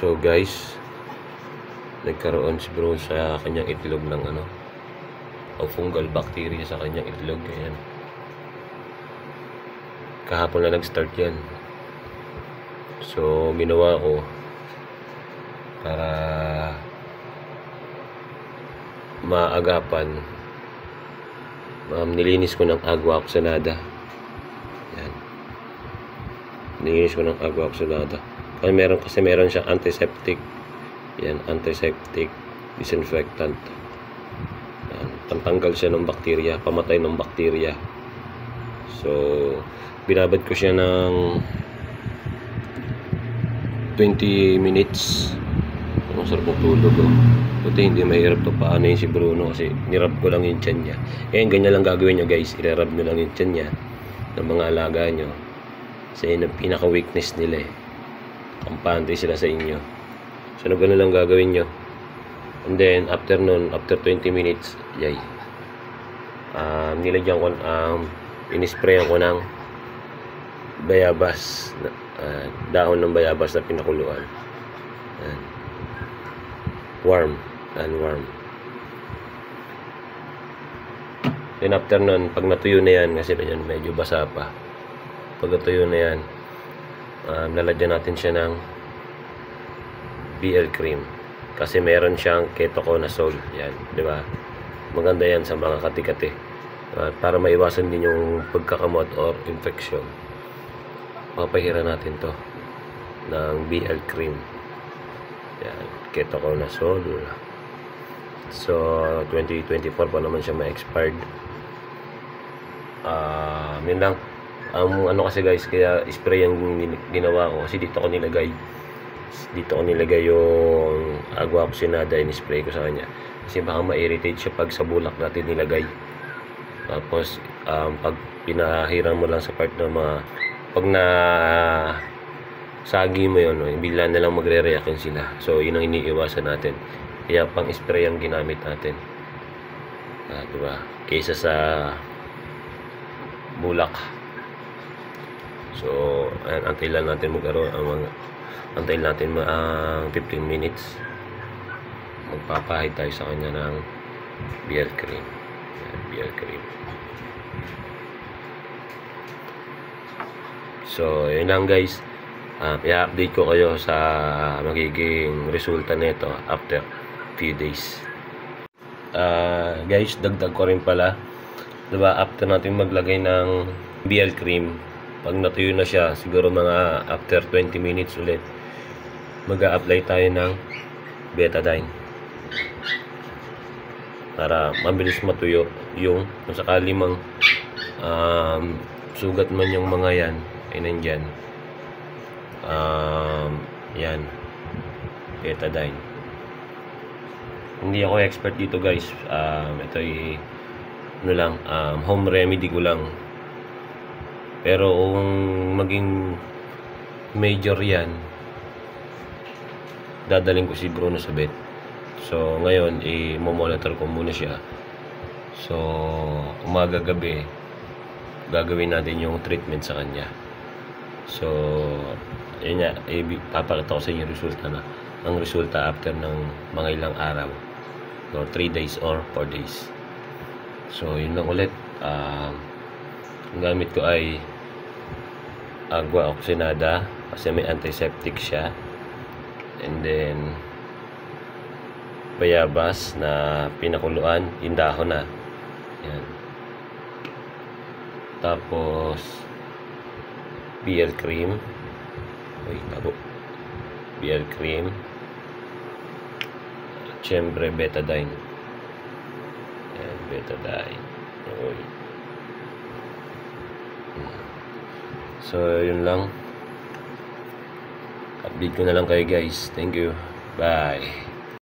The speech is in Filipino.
So guys, nagkaroon si bro sa kanyang itlog ng o fungal bacteria sa kanyang itlog. Ayan. Kahapon na nag-start yan. So ginawa ko para maagapan, nilinis ko ng agua oxinada. Yan. Nilinis ko ng agua oxinada. Kasi meron siyang antiseptic. Yan, antiseptic disinfectant. Yan, pantanggal siya ng bakterya, pamatay ng bakterya. So, binabad ko siya ng 20 minutes. Ang sarap ng tulog. Buti hindi mahirap to. Paano yun si Bruno kasi nirab ko lang yung tiyan niya. Ngayon, ganyan lang gagawin nyo guys. Irarab nyo lang yung tiyan niya ng mga alaga nyo. Kasi yun ang pinaka-weakness nila eh. Kampante sila sa inyo. So, gano'n lang gagawin nyo. And then, after nun, after 20 minutes, yay. Nilagyan ko, inisprayan ko ng bayabas. Dahon ng bayabas na pinakuluan. Warm. Warm. Then, after nun, pag natuyo na yan, kasi medyo basa pa. Pag natuyo na yan, lalagyan natin siya ng BL cream kasi meron siyang ketoconazole. Yan, di ba? Maganda yan sa mga kati-kati para maiwasan din yung pagkakamot or infection. Papahira natin to ng BL cream. Yan, ketoconazole. So 2024 pa naman siya ma-expired. Yun lang. Kasi guys, kaya spray ang ginawa ko kasi dito ko nilagay yung agua oxinada, in-spray ko sa kanya kasi baka ma-irritate siya pag sa bulak natin nilagay. Tapos pag pinahiran mo lang sa part ng mga pag na sagi mo yun, bigla na lang magre-react yun sila. So yun ang iniiwasan natin, kaya pang spray ang ginamit natin, diba, kaysa sa bulak. So, antayin lang natin antayin natin 15 minutes. Magpapahid tayo sa kanya ng BL cream. BL cream. So, yun lang guys. I-update ko kayo sa magiging resulta nito after few days. Guys, dagdag ko rin pala. Diba, after natin maglagay ng BL cream, pag natuyo na siya, siguro mga after 20 minutes ulit, mag-a-apply tayo ng betadine para mabilis matuyo yung kung sakali mang sugat man yung mga yan ay nandyan. Yan, betadine. Hindi ako expert dito guys. Ito ay home remedy ko lang. Pero kung maging major yan, dadaling ko si Bruno sa vet. So ngayon i-monitor ko muna siya. So umaga gabi gagawin natin yung treatment sa kanya. So yun nga, papakita ko sa inyo ang resulta after ng mga ilang araw, or 3 days or 4 days. So yun lang ulit. Ang gamit ko ay agua oxinada kasi may antiseptic siya, and then bayabas na pinakuluan, yung dahon na yan. Tapos BL cream, BL cream, syempre betadine. Yan, betadine. So yun lang, update ko na lang kayo guys. Thank you, bye.